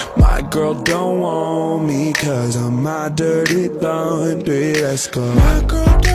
My girl don't want me 'cause I'm my dirty laundry. Let's go. My girl